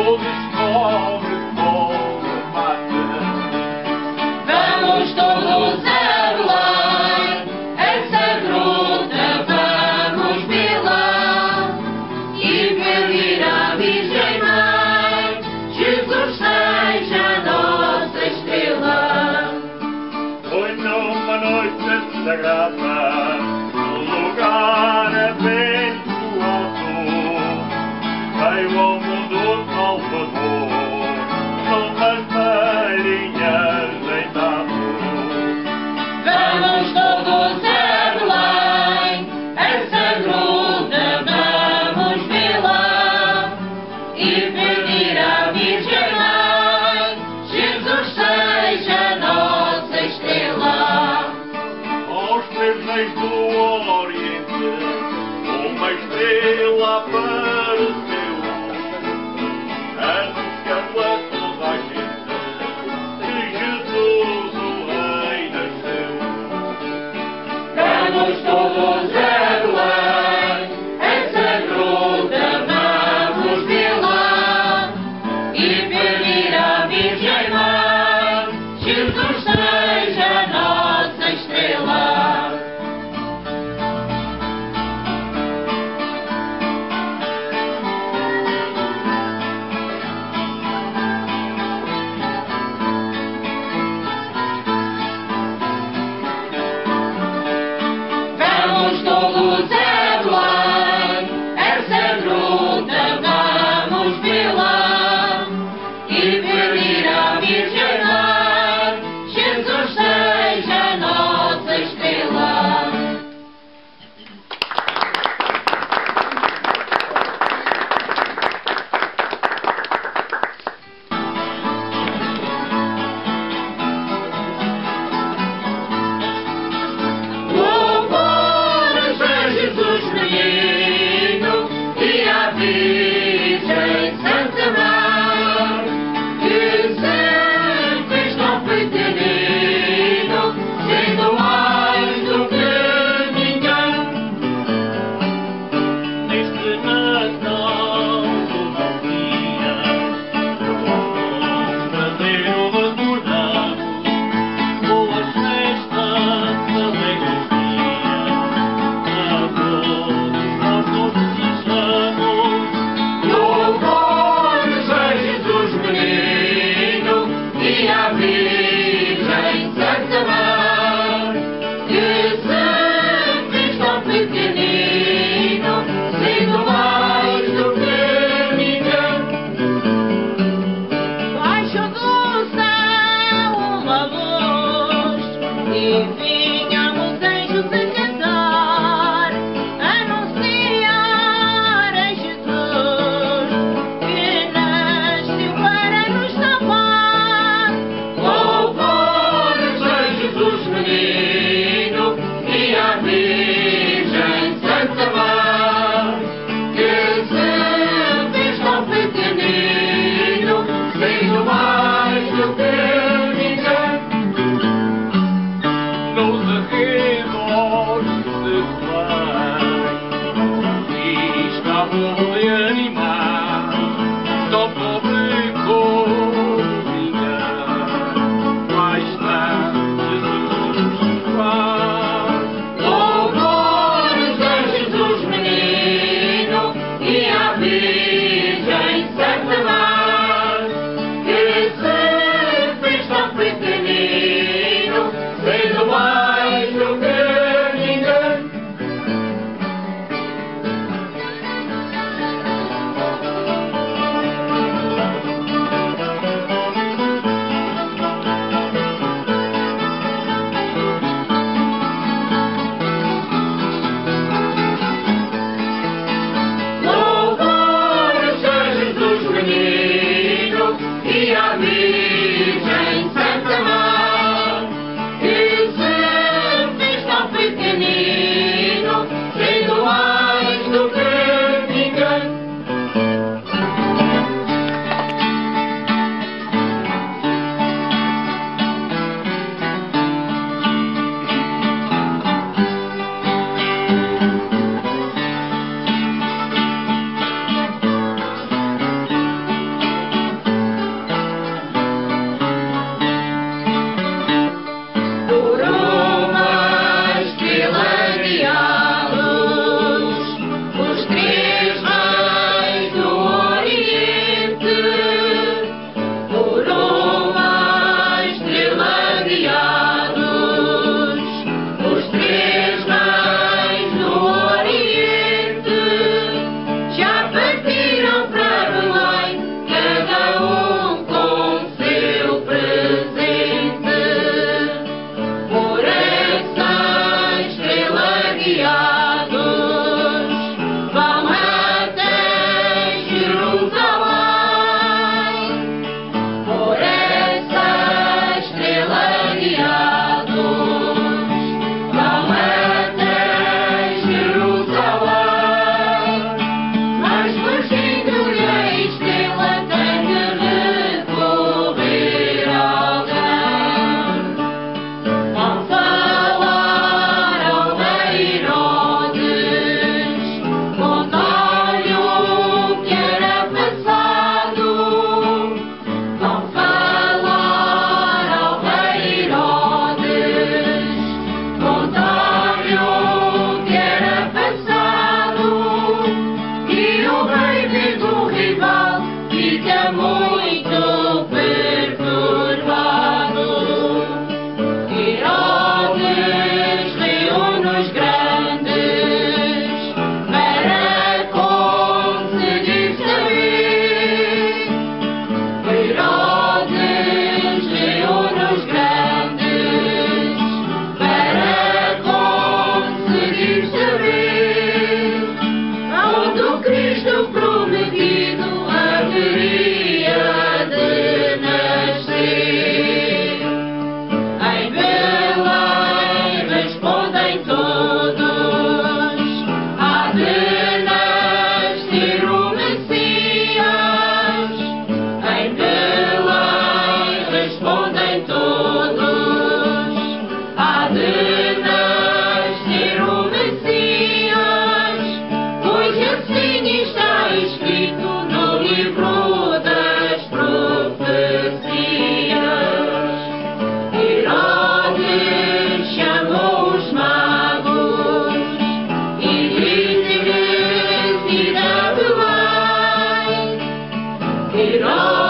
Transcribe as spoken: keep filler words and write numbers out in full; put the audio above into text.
Sagrada, no lugar abençoado, veio ao mundo Salvador, numas palhinhas deitado. Vamos todos a Belém, essa gruta vamos vê-la e pedir à Virgem Mãe, Jesus seja nossa estrela. Aos três reis do Oriente, uma estrela apareceu, anunciando a toda a gente que Jesus o Rei nasceu. Vamos todos a Belém, essa gruta vamos vê-la e pedir à Virgem Mãe, Jesus seja nossa estrela. Todos a Belém, essa gruta vamos vê-la e pedir à Virgem Mãe, Jesus seja nossa estrela. Virgem Santa Mãe, que sempre está pequenino, sendo mais do que ninguém. Neste Natal do novo dia, vamos trazer o adorado, boas festas, alegres dias, a todos nós nos desejamos. Louvores a Jesus menino e à Virgem Santa Mãe, que sempre está pequenino, sendo mais do que ninguém. Baixo do céu uma luz e vinham os anjos a cantar, anunciar a Jesus que nasceu para nos salvar. Louvores a Jesus menino e à Virgem Santa Mãe, que sempre está pequenino, sendo mais do que ninguém. Nos arredores de Belém, e estavam de animar, só pobre covinha, lá está Jesus nos faz. Louvores a Jesus menino e à Virgem Santa Mãe, que sempre está pequenino, sendo mais do que ninguém. fica muito perturbado. Herodes reúne os grandes para conseguir saber. Herodes reúne os grandes para conseguir saber onde o Cristo prometido haveria de nascer. Em Belém respondem todos, há de nascer o Messias. Em Belém respondem todos, há de nascer o Messias, pois assim está escrito no livro das profecias. Herodes chamou os magos e disse-lhes: ide a Belém. Herodes